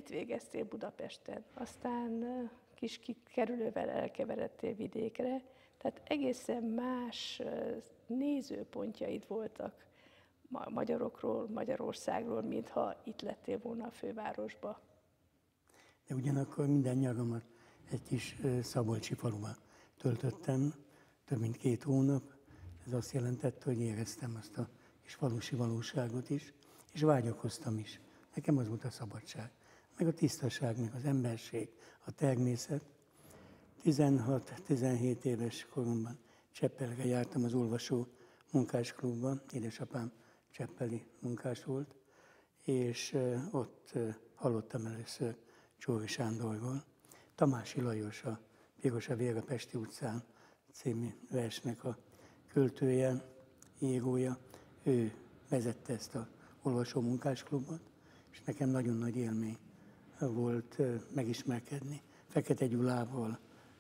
itt végeztél Budapesten, aztán kis kerülővel elkeveredtél vidékre, tehát egészen más nézőpontjaid voltak magyarokról, Magyarországról, mintha itt lettél volna a fővárosba. De ugyanakkor minden nyaramat egy kis szabolcsi faluban töltöttem, több mint 2 hónap. Ez azt jelentette, hogy éreztem azt a kis falusi valóságot is, és vágyakoztam is. Nekem az volt a szabadság, meg a tisztaság, meg az emberség, a természet. 16-17 éves koromban Cseppelre jártam az olvasó munkásklubban, édesapám cseppeli munkás volt, és ott hallottam először Csóri Sándorról. Tamási Lajos, a Piros a vér a Pesti utcán című versnek a költője, írója, ő vezette ezt az olvasó munkásklubot, és nekem nagyon nagy élmény volt megismerkedni Fekete Gyulával,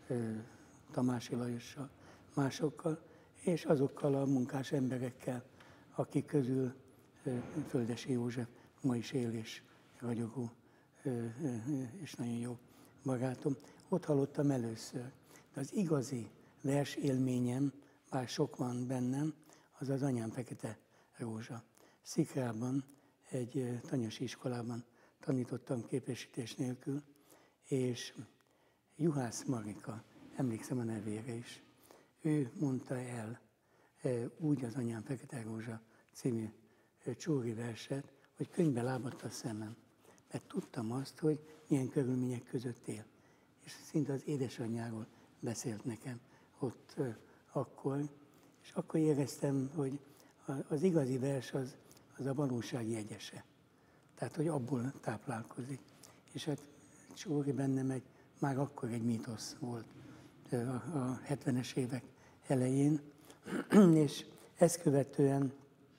Tamási Lajossal, másokkal, és azokkal a munkás emberekkel, akik közül Földesi József ma is él és ragyogó, és nagyon jó barátom. Ott hallottam először. De az igazi versélményem, bár sok van bennem, az az Anyám Fekete Rózsa. Szikrában, egy tanyasi iskolában tanítottam képesítés nélkül, és Juhász Marika, emlékszem a nevére is, ő mondta el úgy az Anyám Fekete Rózsa című Csóri verset, hogy könyvbe lábadt a szemem. Mert tudtam azt, hogy milyen körülmények között él. És szinte az édesanyjáról beszélt nekem ott akkor, és akkor éreztem, hogy az igazi vers az a valóság jegyese. Tehát, hogy abból táplálkozik. És hát Csóri bennem már akkor egy mítosz volt a 70-es évek elején, és ezt követően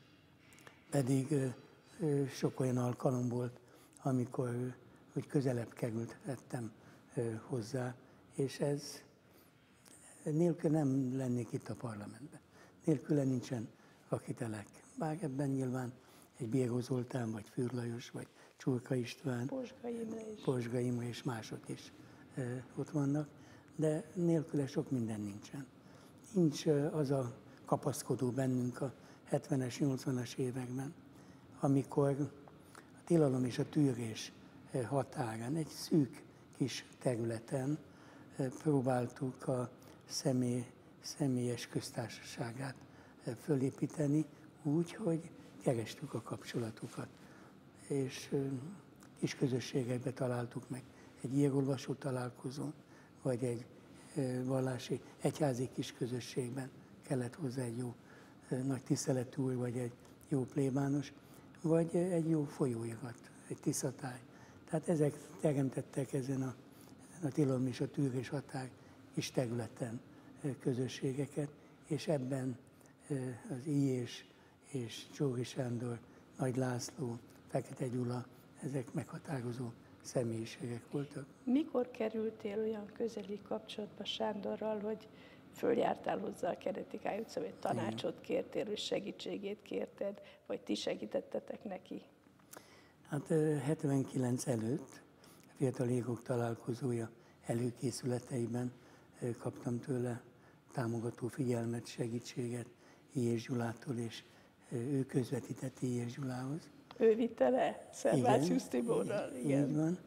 pedig sok olyan alkalom volt, amikor hogy közelebb kerültettem hozzá, és ez nélkül nem lennék itt a parlamentben. Nélküle nincsen rakitelek. Bár ebben nyilván egy Bíró Zoltán, vagy Fürr Lajos, vagy Csurka István, Pozsga Imre és mások is ott vannak, de nélküle sok minden nincsen. Nincs az a kapaszkodó bennünk a 70-es, 80-as években, amikor a tilalom és a tűrés határán, egy szűk kis területen próbáltuk a személyes köztársaságát fölépíteni úgy, hogy kerestük a kapcsolatokat. És kis közösségekbe találtuk meg egy írólvasó találkozón, vagy egy vallási, egyházi kis közösségben kellett hozzá egy jó nagy tiszteletű úr, vagy egy jó plébános, vagy egy jó folyóirat, egy tiszatáj. Tehát ezek teremtettek ezen a tilalom és a tűrés határ kis területen közösségeket, és ebben az Ilyés és Csóri Sándor, Nagy László, Fekete Gyula, ezek meghatározó személyiségek voltak. Mikor kerültél olyan közeli kapcsolatba Sándorral, hogy följártál hozzá a Kereti Kály utca, vagy tanácsot kértél, és segítségét kérted, vagy ti segítettetek neki? Hát 79 előtt, a Fiatal Írók Találkozója előkészületeiben kaptam tőle támogató figyelmet, segítséget Ilyés Gyulától, és ő közvetített Ilyés Gyulához. Ő vitte le Szervácius Tiborral, igen. Így van,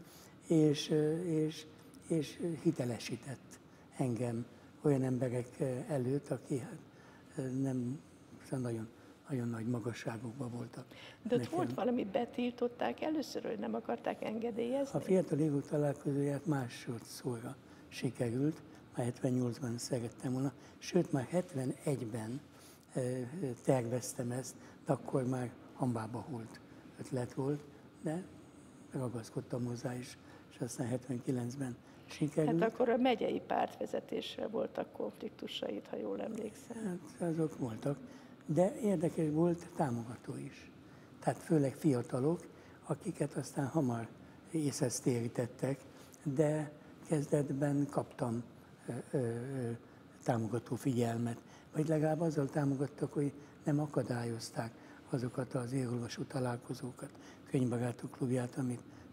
és hitelesített engem olyan emberek előtt, aki hát nem nagyon, nagyon nagy magasságokban voltak. De ott volt valami, betiltották először, hogy nem akarták engedélyezni? A Fiatal Írók Találkozóját másodszorra sikerült, már 78-ban szerettem volna, sőt már 71-ben terveztem ezt, de akkor már hambába holt ötlet volt, de ragaszkodtam hozzá is, és aztán 79-ben sikerült. Hát akkor a megyei pártvezetésre voltak konfliktusaid, ha jól emlékszem. Hát azok voltak, de érdekes volt támogató is. Tehát főleg fiatalok, akiket aztán hamar észhez térítettek, de kezdetben kaptam támogató figyelmet. Vagy legalább azzal támogattak, hogy nem akadályozták azokat az írólvasó találkozókat, könyvbarátok klubját, amit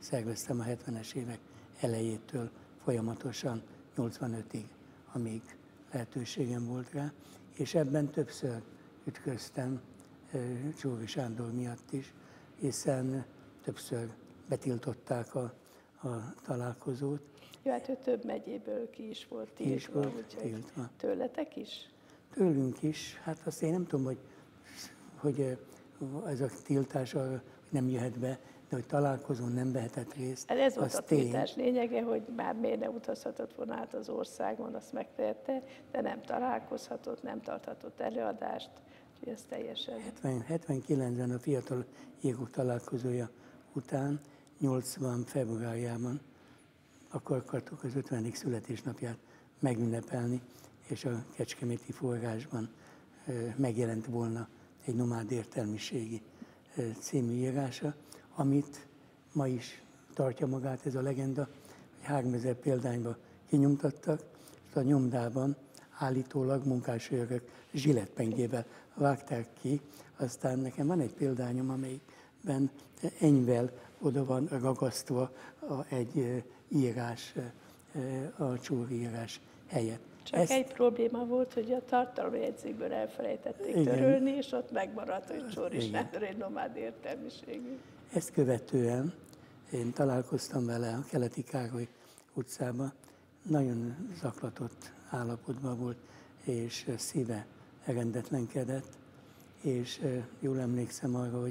szerveztem a 70-es évek elejétől folyamatosan 85-ig, amíg lehetőségem volt rá, és ebben többször ütköztem Csóri Sándor miatt is, hiszen többször betiltották a találkozót. Jó, hát ő több megyéből ki is volt tiltva, úgyhogy tőletek is? Tőlünk is. Hát azt én nem tudom, hogy ez a tiltás nem jöhet be, de hogy találkozón nem vehetett részt. Hát ez volt a tiltás lényege, hogy már miért ne utazhatott volna át az országon, azt megtehette, de nem találkozhatott, nem tarthatott előadást, úgyhogy ez teljesen... 79-ben a fiatal írók találkozója után, 80 februárjában akkor akartuk az 50. születésnapját megünnepelni, és a Kecskeméti Forrásban megjelent volna egy Nomád értelmiségi című írása, amit ma is tartja magát ez a legenda, hogy 3000 példányba kinyomtattak, és a nyomdában állítólag munkásőrök zsilettpengével vágták ki. Aztán nekem van egy példányom, amelyikben enyvel oda van ragasztva egy írás, a Csóri írás helyett. Csak egy probléma volt, hogy a tartalomjegyzékből elfelejtették törölni, és ott megmaradt, hogy Csóri Sándor egy nomád értelmiségű. Ezt követően én találkoztam vele a Keleti Károly utcában, nagyon zaklatott állapotban volt, és szíve rendetlenkedett, és jól emlékszem arra,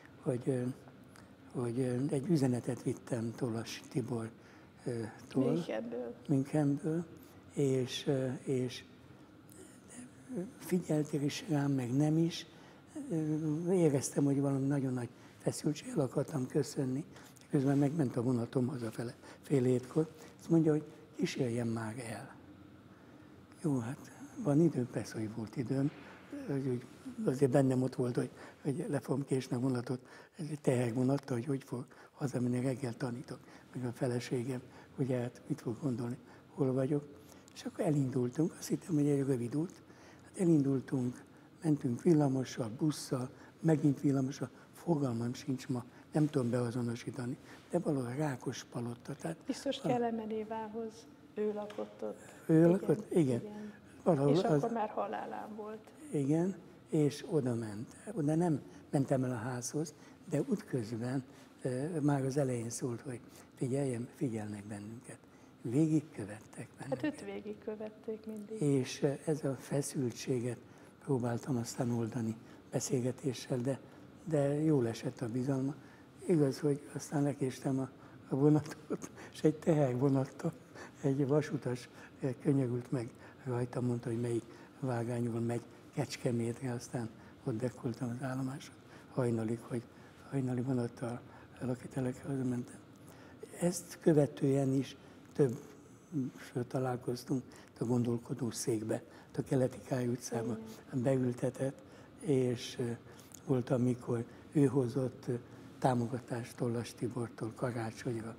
hogy egy üzenetet vittem Tolas Tibortól, Münchenből, és figyeltél is rám, meg nem is. Éreztem, hogy valami nagyon nagy feszültség, el akartam köszönni, közben megment a vonatom hazafele fél hétkor. Azt mondja, hogy kísérjem már el. Jó, hát van időm, persze, hogy volt időm. Azért bennem ott volt, hogy le fogom késni a vonatot, egy tehervonattal, hogy fog hazamenni, reggel tanítok, meg a feleségem, hogy hát mit fog gondolni, hol vagyok. És akkor elindultunk, azt hittem, hogy egy rövid út. Hát elindultunk, mentünk villamossal, busszal, megint villamossal, fogalmam sincs ma, nem tudom beazonosítani, de valahol Rákospalota. Tehát biztos Kelemen Évához, ő lakott ott. Ő lakott? Igen. És akkor már halálán volt. Igen, és oda ment. Oda nem mentem el a házhoz, de útközben már az elején szólt, hogy figyelnek bennünket. Végigkövettek bennünket. Hát őt végigkövették mindig. És ez a feszültséget próbáltam aztán oldani beszélgetéssel, de jól esett a bizalma. Igaz, hogy aztán lekéstem a vonatot, és egy tehervonattal egy vasutas könyörült meg rajta, mondta, hogy melyik vágányon megy Kecskemétre, aztán ott dekkoltam az állomásot hajnalig, hogy hajnali vonattal lakitelekre hazamentem. Ezt követően is többször találkoztunk a gondolkodó székbe, a Keleti Károly utcában beültetett, és volt, amikor ő hozott támogatást Tolas Tibortól karácsonyra,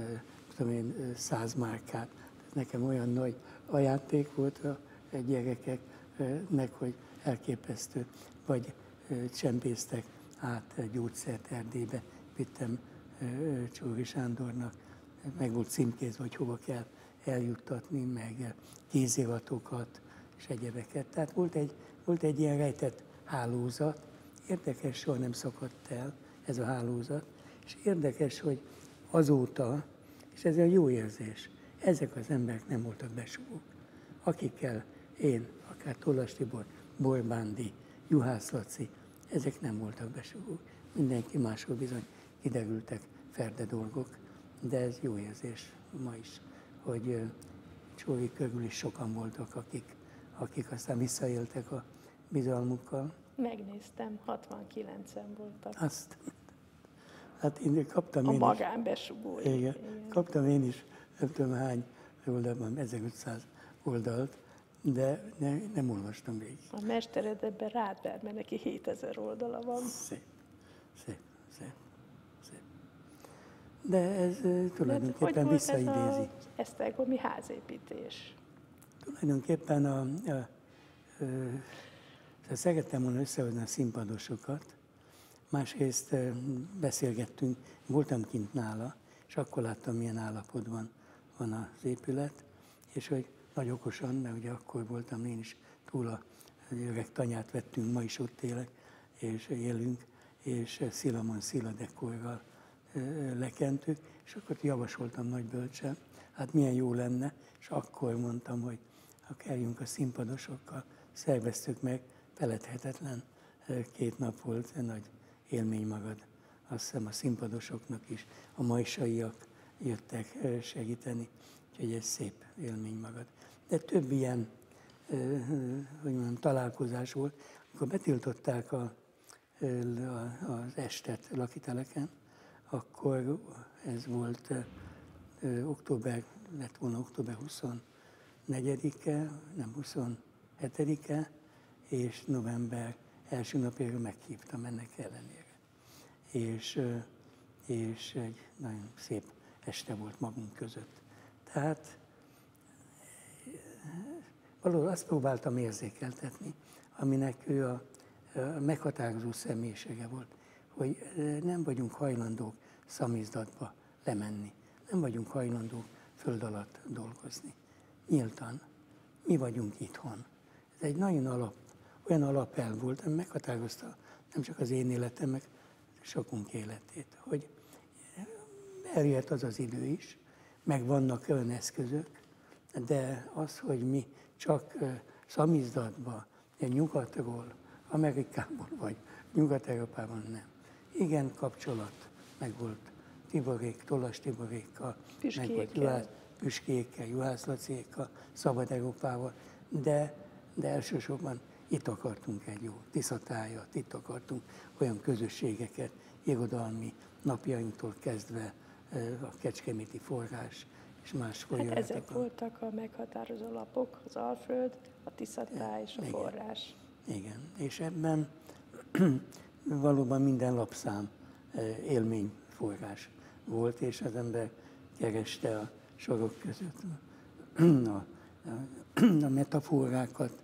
100 márkát. Nekem olyan nagy ajándék volt a gyerekeknek, hogy elképesztő. Vagy csempésztek át gyógyszert Erdélybe, vittem Csóri Sándornak, meg volt címkézve, hogy hova kell eljuttatni, meg kéziratokat és egyebeket. Tehát volt egy ilyen rejtett hálózat. Érdekes, soha nem szakadt el ez a hálózat, és érdekes, hogy azóta, és ez egy jó érzés, ezek az emberek nem voltak besugók. Akikkel én, akár Tolas Tibor, Borbándi, Juhász Laci, ezek nem voltak besugók. Mindenki máshol bizony kiderültek ferde dolgok, de ez jó érzés ma is, hogy Csóri körül is sokan voltak, akik aztán visszaéltek a bizalmukkal. Megnéztem, 69-en voltak. Hát én kaptam a magánbesugói. Igen, kaptam én is, nem tudom hány oldalban, 1500 oldalt, de nem olvastam végig. A mestered ebben rád vár, mert neki 7000 oldala van. Szép. De ez tulajdonképpen visszaidézi. Hogy volt ez az esztergomi házépítés? Tulajdonképpen szerettem volna összehozni a színpadosokat, másrészt beszélgettünk, voltam kint nála, és akkor láttam, milyen állapotban van az épület, és hogy nagy okosan, mert ugye akkor voltam én is túl a öreg tanyát vettünk, ma is ott élek, és élünk, és Szila dekorral lekentük, és akkor javasoltam nagy bölcsen, hát milyen jó lenne, és akkor mondtam, hogy ha kerjünk a színpadosokkal, szerveztük meg, feledhetetlen 2 nap volt, nagy élmény magad. Azt hiszem a színpadosoknak is, a majsaiak jöttek segíteni, úgyhogy ez szép élmény magad. De több ilyen, hogy mondjam, találkozás volt, amikor betiltották az estet lakiteleken, akkor ez volt október, lett volna október 24-e, nem 27-e, és november első napjára meghívtam ennek ellenére. És egy nagyon szép este volt magunk között. Tehát valóban azt próbáltam érzékeltetni, aminek ő a meghatározó személyisége volt, hogy nem vagyunk hajlandók szamizdatba lemenni, nem vagyunk hajlandók föld alatt dolgozni. Nyíltan, mi vagyunk itthon. Ez egy nagyon olyan alapelv volt, ami meghatározta nem csak az én életem, meg sokunk életét, hogy eljött az az idő is, meg vannak olyan eszközök, de az, hogy mi csak szamizdatba, nyugatról, Amerikából vagy Nyugat-Európában nem. Igen, kapcsolat meg volt Tollass Tiborékkal, meg volt Püskékkel, Juhász Laciékkal, Szabad Európával, de elsősorban itt akartunk egy jó Tiszatájat, itt akartunk olyan közösségeket, irodalmi napjainktól kezdve a Kecskeméti Forrás és más folyóiratokon. Hát ezek voltak a meghatározó lapok, az Alföld, a Tiszatáj és a Forrás. Igen, és ebben valóban minden lapszám élményforrás volt, és az ember kereste a sorok között a metaforákat,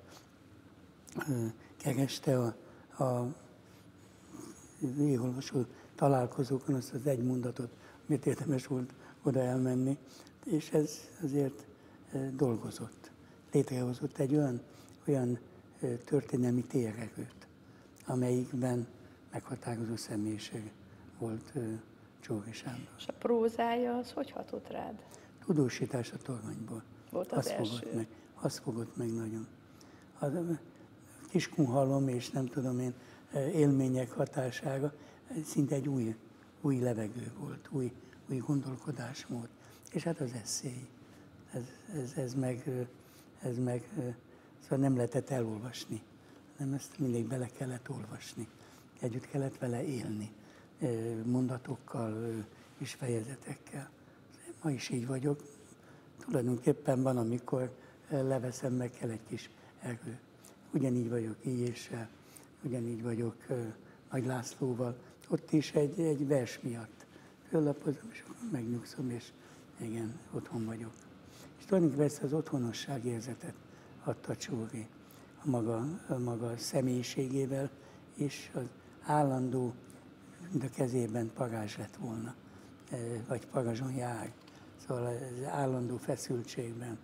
kereste a végolvasó találkozókon azt az egy mondatot, amit érdemes volt oda elmenni, és ez azért dolgozott. Létrehozott egy olyan történelmi térerőt, amelyikben meghatározó személyiség volt Csóri Sándor. És a prózája az hogy hatott rád? Tudósítás a toronyból. Volt az első. Azt fogott meg nagyon. A Kiskunhalom és nem tudom én, élmények hatására szinte egy új levegő volt, új gondolkodásmód. És hát az eszély. Ez meg szóval nem lehetett elolvasni, hanem ezt mindig bele kellett olvasni. Együtt kellett vele élni, mondatokkal és fejezetekkel. Ma is így vagyok. Tulajdonképpen van, amikor leveszem, meg kell egy kis erő. Ugyanígy vagyok Illyéssel, ugyanígy vagyok Nagy Lászlóval. Ott is egy vers miatt föllapozom, és akkor megnyugszom, és igen, otthon vagyok. És tulajdonképpen az otthonosság érzetet adta Csóri a maga személyiségével, és az állandó, mint a kezében parázs lett volna, vagy parázson jár. Szóval az állandó feszültségben,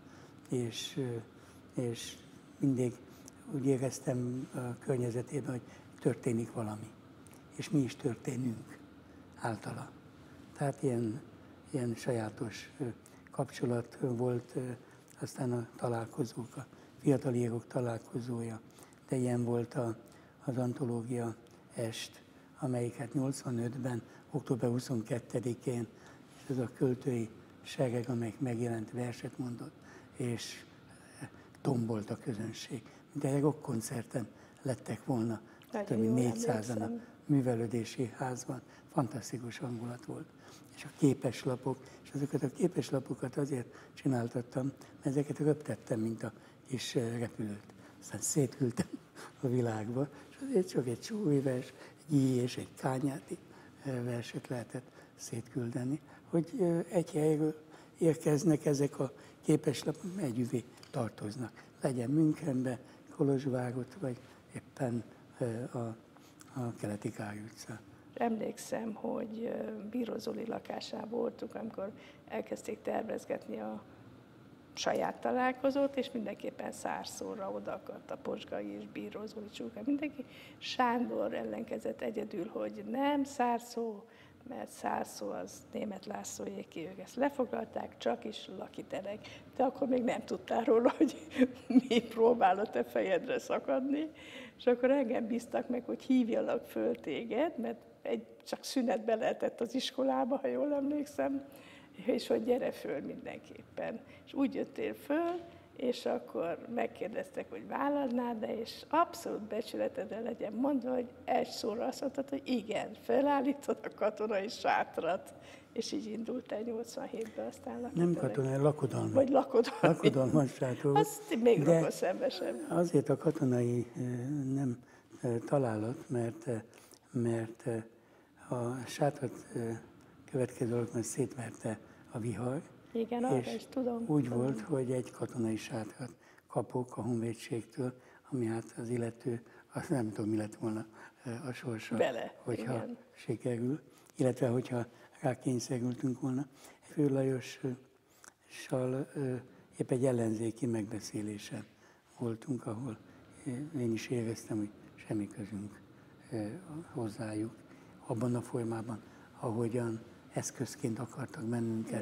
és mindig úgy éreztem a környezetében, hogy történik valami, és mi is történünk általa. Tehát ilyen sajátos kapcsolat volt, aztán a találkozók, a fiatal írók találkozója, de ilyen volt az antológia est, amelyiket 85-ben, október 22-én, és ez a költői sereg, amelyik megjelent, verset mondott, és tombolt a közönség. Mint egy rockkoncerten lettek volna, több mint 400-an a művelődési házban. Fantasztikus hangulat volt. És a képeslapok, és azokat a képeslapokat azért csináltattam, mert ezeket röptettem, mint a kis repülőt. Aztán szétküldtem a világba, és azért csak egy Csóri vers, egy Illy és egy Kányáti verset lehetett szétküldeni, hogy egy helyről érkeznek ezek a képeslapok, együvé tartoznak. Legyen Münchenbe, Kolozsvárot, vagy éppen a Keleti Károly utca. emlékszem, hogy Bíró Zoli lakásában voltunk, amikor elkezdték tervezgetni a saját találkozót, és mindenképpen Szárszóra oda akart a Posgai és Bíró Zoli csúka, mindenki. Sándor ellenkezett egyedül, hogy nem Szárszó, mert Szárszó az Németh Lászlóéké, ők ezt lefoglalták, csak is lakitelek. De akkor még nem tudtál róla, hogy mi próbál a te fejedre szakadni. És akkor engem bíztak meg, hogy hívjalak föl téged, mert csak szünetbe lehetett az iskolába, ha jól emlékszem, és hogy gyere föl mindenképpen. És úgy jöttél föl, és akkor megkérdeztek, hogy vállalnád, de és abszolút becsületedre legyen mondva, hogy egy szóra azt mondtad, hogy igen, felállítod a katonai sátrat, és így indult el 87-ben, aztán Nem katonai, lakodalmi. Vagy lakodalmi. Lakodalmas sátor. Azt még rokonszenvesebb. Azért a katonai nem találat, mert a sátrat következő alkalommal szétverte a vihar. Igen, arra is tudom. Úgy volt, hogy egy katonai sátrat kapok a honvédségtől, ami hát az illető, azt nem tudom, mi lett volna a sorsa, hogyha igen. sikerül, illetve hogyha rákényszerültünk volna. Fő Lajossal épp egy ellenzéki megbeszélésen voltunk, ahol én is éreztem, hogy semmi közünk hozzájuk abban a formában, ahogyan eszközként akartak bennünket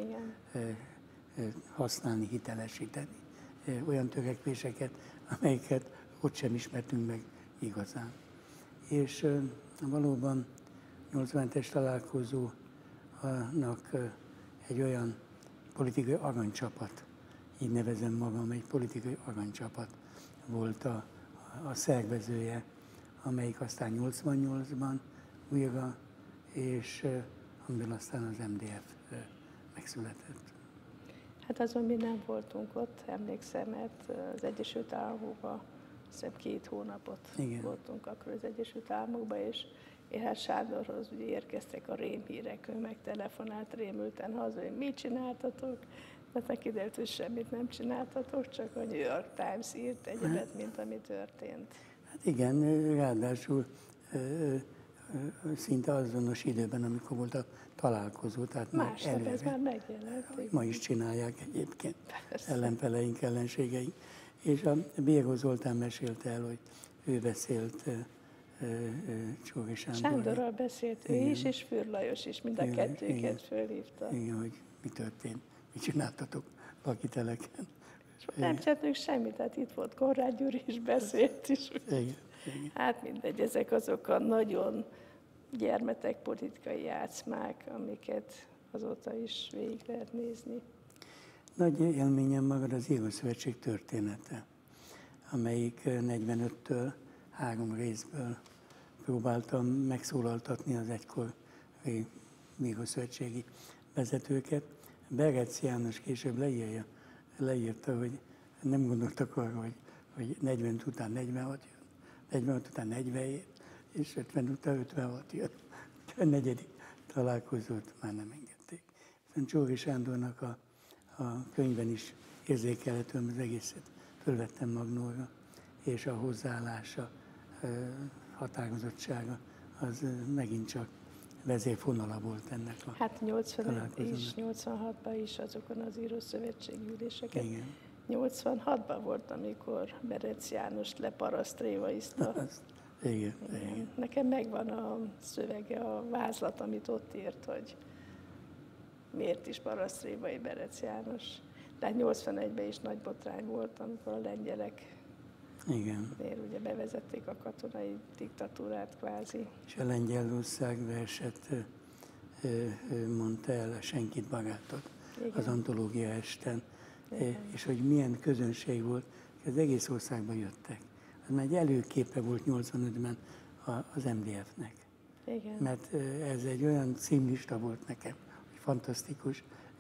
használni, hitelesíteni. Olyan törekvéseket, amelyeket ott sem ismertünk meg igazán. És valóban 87-es találkozónak egy olyan politikai aranycsapat, így nevezem magam, egy politikai aranycsapat volt a szervezője, amelyik aztán 88-ban újra, és amiből aztán az MDF megszületett. Hát azon mi nem voltunk ott, emlékszem, mert az Egyesült Államokban azt hiszem 2 hónapot voltunk akkor az Egyesült Államokban, és hát Sándorhoz ugye érkeztek a rémhírek, ő megtelefonált rémülten haza, hogy mit csináltatok, tehát kiderült, hogy semmit nem csináltatok, csak a New York Times írt egyebet, mint ami történt. Hát igen, ráadásul szinte azonos időben, amikor volt a találkozó, tehát másnap ez már megjelent. Ma is csinálják egyébként ellenfeleink, ellenségeink. És a Bíró Zoltán mesélte el, hogy ő beszélt Csóri Sándorral. Sándorral beszélt ő is, és Fürr Lajos is, mind a kettőket fölhívta. Igen, hogy mi történt, mit csináltatok lakiteleken. Nem csináltunk semmit, tehát itt volt Konrád Gyuri is beszélt is. Igen. Hát mindegy, ezek azok a nagyon gyermetek politikai játszmák, amiket azóta is végig lehet nézni. Nagy élményem magad az Írószövetség története, amelyik 45-től 3 részből próbáltam megszólaltatni az egykori Írószövetségi vezetőket. Berec János később leírta, hogy nem gondoltak arra, hogy 45 után 46 jön, 46 után 47, és 50 után 56 jön. A 4. találkozót már nem engedték. Szóval Csóri Sándornak a könyvben is érzékelhető, az egészet fölvettem magnóra, és a hozzáállása, határozottsága, az megint csak vezérfonala volt ennek a Hát 85 és 86-ban is azokon az írószövetségi üléseken. Igen. 86-ban volt, amikor Berec Jánost leparasztrévaizta. Igen. Nekem megvan a szövege, a vázlat, amit ott írt, hogy miért is parasztrévai Berec János. De 81-ben is nagy botrány volt, amikor a lengyelek ugye bevezették a katonai diktatúrát kvázi. És a Lengyelország verset mondta el, a Senkit barátot, az antológia esten, és hogy milyen közönség volt, az egész országba jöttek. Az már egy előképe volt 85-ben az MDF-nek. Igen. Mert ez egy olyan címlista volt nekem, hogy fantasztikus,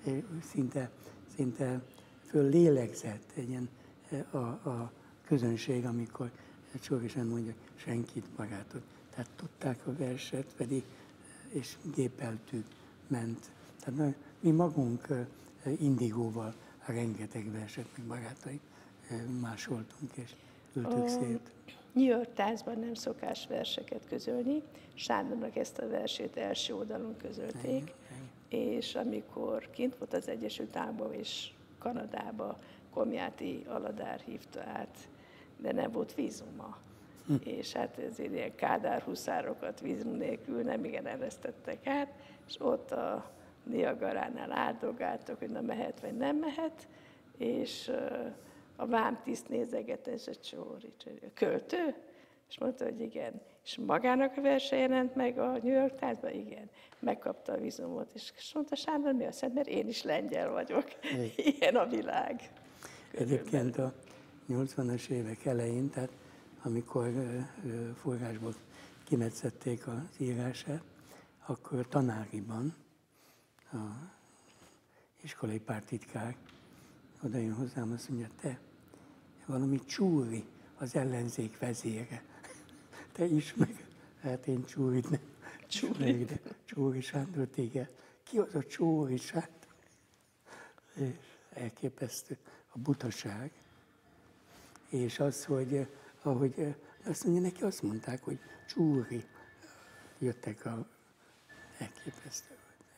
szinte föl lélegzett egy ilyen a közönség, amikor Csóri Sándor mondja, Senkit barátot. Tehát tudták a verset, pedig, és gépeltük, ment. Tehát mi magunk Indigóval rengeteg verset, meg barátaink másoltunk, és ültük szét. New York Times-ban nem szokás verseket közölni. Sándornak ezt a versét első oldalon közölték, és amikor kint volt az Egyesült Államokban és Kanadába, Komjáti Aladár hívta át, de nem volt vízuma. És hát ezért ilyen Kádár huszárokat vízum nélkül nem igen eresztettek át, és ott a Niagaránál áldogáltak, hogy na mehet vagy nem mehet, és a vámtiszt nézegette, és a Csóri, a költő, és mondta, hogy igen. És magának a verse jelent meg a New York Times-ban? Igen. Megkapta a vízumot, és mondta Sándor, mi azt mondta, mert én is lengyel vagyok. Ilyen a világ. Egyébként a 80-as évek elején, tehát amikor forrásból kimetszették az írását, akkor tanáriban a iskolai pártitkár oda jön hozzám, azt mondja, te valami Csúri, az ellenzék vezére. Te ismered? Hát én Csúrit nem. Csúri. De Csóri Sándor téged. Ki az a Csóri Sándor? És elképesztő a butaság. És az, hogy ahogy azt mondja, neki azt mondták, hogy Csúri. Jöttek a elképesztő.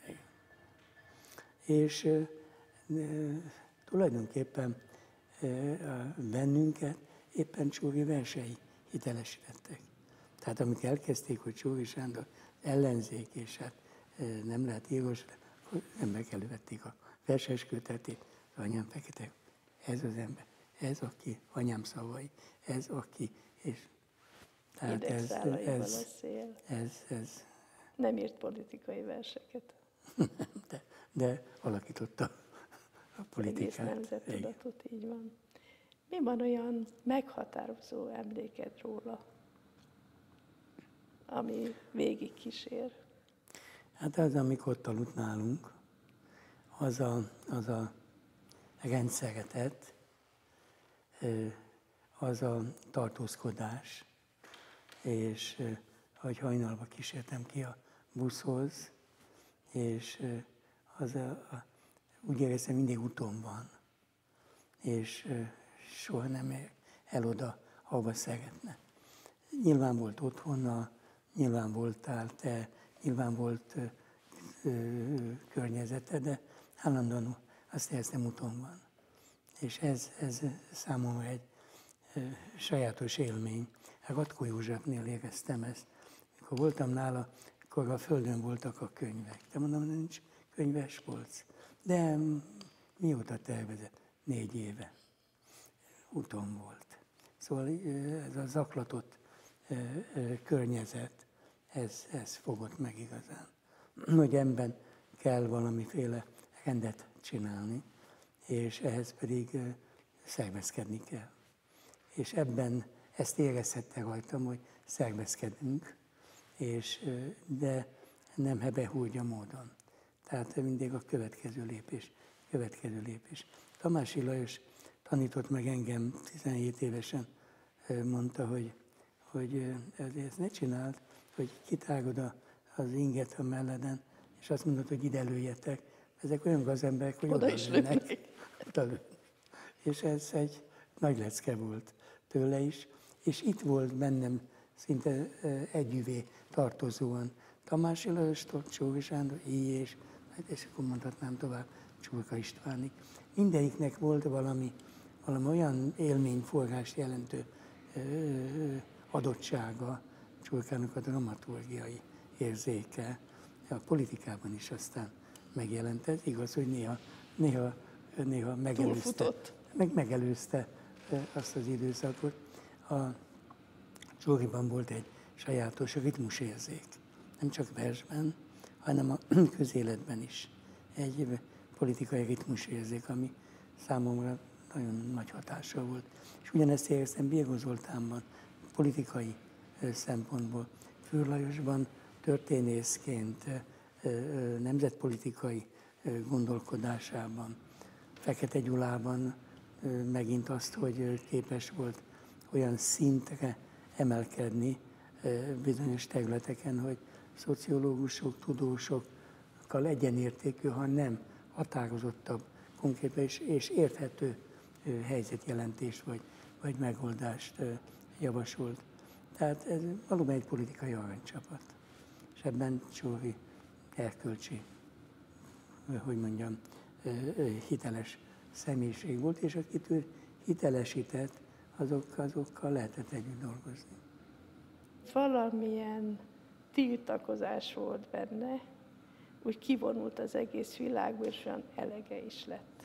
És tulajdonképpen bennünket éppen Csóri versei hitelesítettek. Tehát amikor elkezdték, hogy Csóri Sándor ellenzék, és hát nem lehet írós, akkor emberek elővették a verses kötetét, az anyám fekete. Ez az ember, ez aki, anyám szavai, ez aki, és tehát ez nem írt politikai verseket. de alakította a politikát. Egész nemzettudatot, így van. Mi van olyan meghatározó emléked róla, ami végig kísér? Hát az, amikor ott aludt nálunk, az a rendszeretet, az a tartózkodás, és hogy hajnalba kísértem ki a buszhoz, és úgy éreztem, mindig úton van, és soha nem ér el oda, ahova szeretne. Nyilván volt otthona, nyilván voltál te, nyilván volt környezete, de állandóan azt éreztem, úton van. És ez számomra egy sajátos élmény. Ratko Józsefnél éreztem ezt. Mikor voltam nála, akkor a földön voltak a könyvek. De mondom, nincs könyvespolc. De mióta tervezett? 4 éve. Úton volt. Szóval ez a zaklatott környezet, ez fogott meg igazán. Hogy ebben kell valamiféle rendet csinálni, és ehhez pedig szervezkedni kell. És ebben ezt érezhette rajtam, hogy szervezkedünk, de nem hebehúrgya módon. Tehát mindig a következő lépés. Tamási Lajos tanított meg engem 17 évesen, mondta, hogy ezt ne csináld, hogy kitágod az inget a melleden, és azt mondod, hogy ide lőjetek. Ezek olyan gazemberek, hogy oda lőnek. És ez egy nagy lecke volt tőle is, és itt volt bennem szinte együvé tartozóan Tamási Lajostól, Csóri Sándor, és akkor mondhatnám tovább Csurka Istvánig. Mindegyiknek volt valami olyan élményforrást jelentő adottsága, Csurkának a dramaturgiai érzéke, a politikában is aztán megjelent. Ez igaz, hogy néha megelőzte azt az időszakot. A Csóriban volt egy sajátos ritmusérzék. Nem csak versben, hanem a közéletben is. Egy politikai ritmusérzék, ami számomra nagyon nagy hatással volt. És ugyanezt éreztem Bíró Zoltánban, politikai szempontból. Fürr Lajosban történészként, nemzetpolitikai gondolkodásában. Fekete Gyulában megint azt, hogy képes volt olyan szintre emelkedni bizonyos területeken, hogy szociológusok, tudósokkal egyenértékű, ha nem határozottabb, konkrét és érthető helyzetjelentést vagy megoldást javasolt. Tehát ez valóban egy politikai aranycsapat. És ebben Csorhi erkölcsi, hogy mondjam, hiteles személyiség volt, és akit ő hitelesített, azokkal lehetett együtt dolgozni. Valamilyen tiltakozás volt benne, úgy kivonult az egész világból, és olyan elege is lett.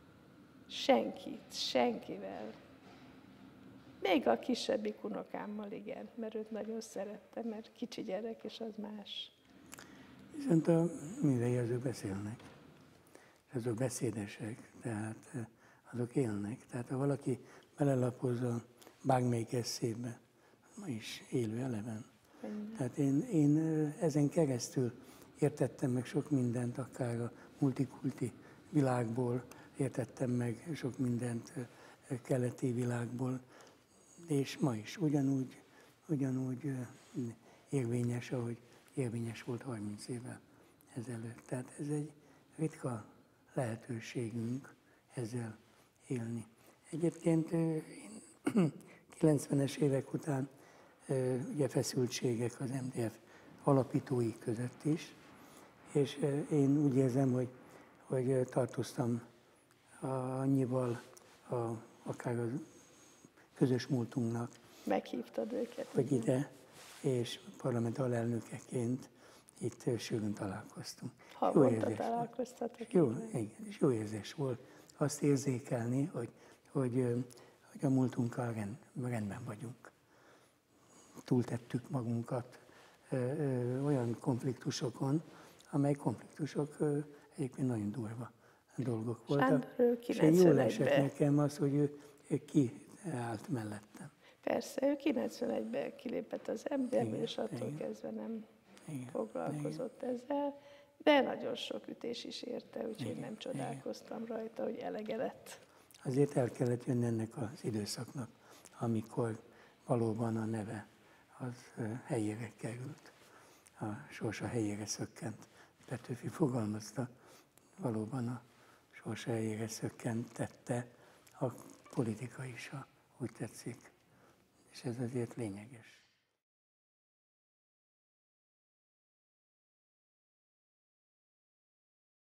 Senkivel. Még a kisebbik unokámmal igen, mert őt nagyon szerettem, mert kicsi gyerek, és az más. Viszont a művei azok beszélnek, azok beszédesek, tehát azok élnek. Tehát ha valaki belelapoz a bármelyik eszébe, ma is élő eleven. Tehát én ezen keresztül értettem meg sok mindent, akár a multikulti világból, értettem meg sok mindent keleti világból, és ma is ugyanúgy érvényes, ahogy érvényes volt 30 évvel ezelőtt. Tehát ez egy ritka lehetőségünk ezzel élni. Egyébként 90-es évek után ugye feszültségek az MDF alapítói között is, és én úgy érzem, hogy tartoztam annyival akár a közös múltunknak. Meghívtad őket. Hogy ide, és parlament alelnökeként itt sűrűn találkoztunk. Havonta találkoztatok. Jó, igen, és jó érzés volt azt érzékelni, hogy a múltunkkal rendben vagyunk. Túltettük magunkat olyan konfliktusokon, amely konfliktusok egyébként nagyon durva dolgok voltak. És jól esett nekem az, hogy ő kiállt mellettem. Persze, ő 91-ben kilépett az MDF-ből, és attól kezdve nem foglalkozott ezzel, de nagyon sok ütés is érte, úgyhogy nem csodálkoztam rajta, hogy elege lett. Azért el kellett jönni ennek az időszaknak, amikor valóban a neve az helyére került. A sorsa helyére szökkent. Petőfi fogalmazta, valóban a sorsa helyére szökkentette a politika is, ha úgy tetszik. És ez azért lényeges.